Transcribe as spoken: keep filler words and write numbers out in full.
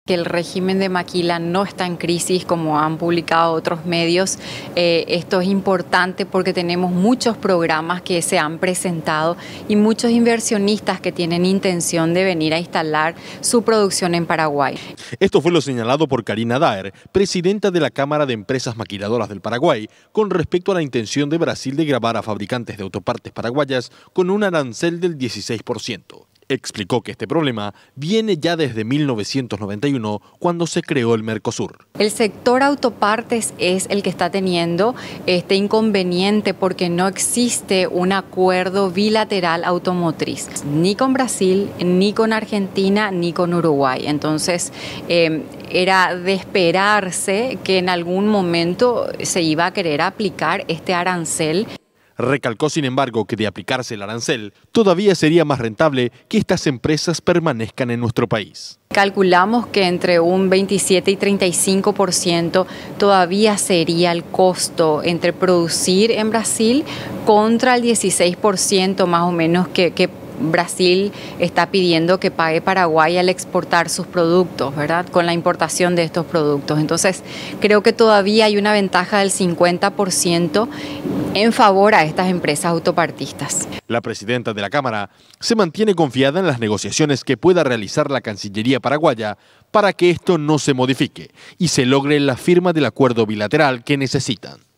que el régimen de maquila no está en crisis como han publicado otros medios. Eh, esto es importante porque tenemos muchos programas que se han presentado y muchos inversionistas que tienen intención de venir a instalar su producción en Paraguay. Esto fue lo señalado por Karina Daer, presidenta de la Cámara de Empresas Maquiladoras del Paraguay, con respecto a la intención de Brasil de gravar a fabricantes de autopartes paraguayas con un arancel del dieciséis por ciento. Explicó que este problema viene ya desde mil novecientos noventa y uno, cuando se creó el Mercosur. El sector autopartes es el que está teniendo este inconveniente porque no existe un acuerdo bilateral automotriz, ni con Brasil, ni con Argentina, ni con Uruguay. Entonces, eh, era de esperarse que en algún momento se iba a querer aplicar este arancel. Recalcó, sin embargo, que de aplicarse el arancel, todavía sería más rentable que estas empresas permanezcan en nuestro país. Calculamos que entre un veintisiete y treinta y cinco por ciento todavía sería el costo entre producir en Brasil contra el dieciséis por ciento más o menos que, que Brasil está pidiendo que pague Paraguay al exportar sus productos, ¿verdad? Con la importación de estos productos. Entonces, creo que todavía hay una ventaja del cincuenta por ciento en favor a estas empresas autopartistas. La presidenta de la Cámara se mantiene confiada en las negociaciones que pueda realizar la Cancillería paraguaya para que esto no se modifique y se logre la firma del acuerdo bilateral que necesitan.